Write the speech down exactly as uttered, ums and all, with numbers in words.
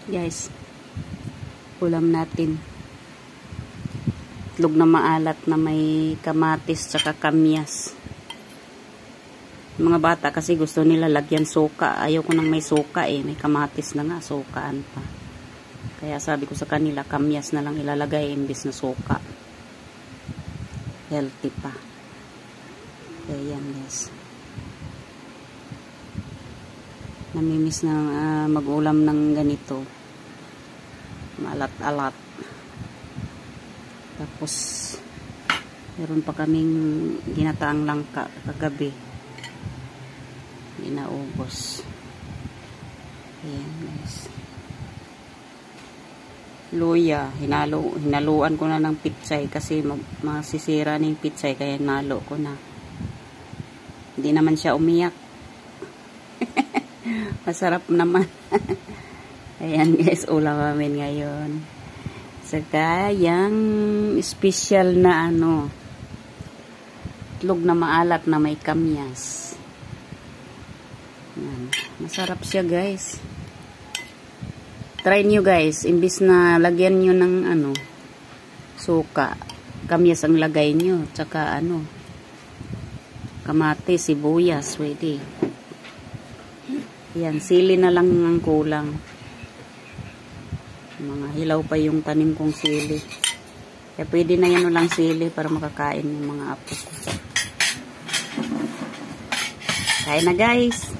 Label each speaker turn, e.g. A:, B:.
A: Guys, ulam natin. Itlog na maalat na may kamatis tsaka kamyas. Mga bata kasi gusto nila lagyan suka. Ayaw ko nang may suka eh. May kamatis na nga, sukaan pa. Kaya sabi ko sa kanila, kamyas na lang ilalagay imbis na suka. Healthy pa. Kaya yan guys. Namimiss na uh, mag-ulam ng ganito. Malat-alat. Tapos meron pa kaming ginataang langka kagabi. Hindi naubos. Ayan guys. Luya. Hinalo, hinaluan ko na ng pitsay kasi masisira na yung pitsay kaya hinalo ko na. Hindi naman siya umiyak. Masarap naman. Ayan guys, ulam namin ngayon. Saka yung special na ano, itlog na maalat na may kamyas. Ayan. Masarap siya guys. Try nyo guys, imbis na lagyan nyo ng ano, suka, kamyas ang lagay nyo. Tsaka ano, kamatis, sibuyas, pwede. Yan, sili na lang ang kulang. Mga hilaw pa yung tanim kong sili. Kaya pwede na yan ulang sili para makakain yung mga apo ko. Kain na guys!